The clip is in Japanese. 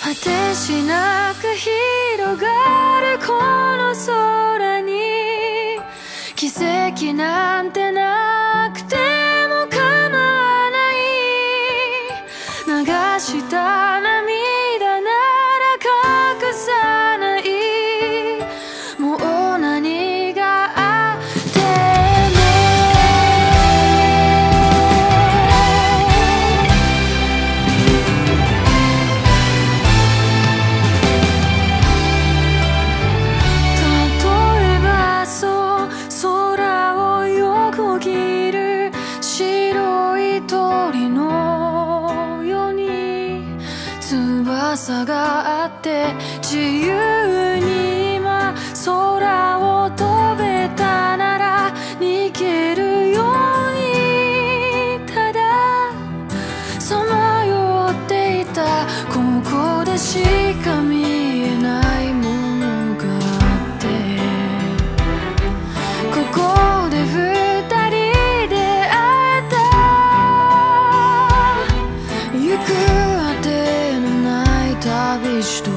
果てしなく広がるこの空に奇跡なんてなくても構わない流した涙なら隠さないもう何があっても例えばそう空を横切る白い鳥のように翼があって自由に今空を飛べたなら逃げるようにたださまよっていたここでしか見えないものがあってここで二人で会えた行くあてのない旅路